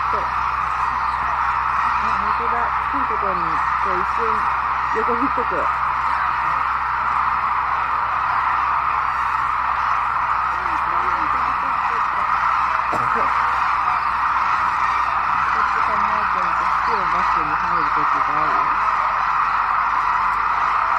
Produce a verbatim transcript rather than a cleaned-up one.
あ、本当だ。低いところにこう一瞬横切っとく。こっち考えてると、服をバッグに入るときがあるよ。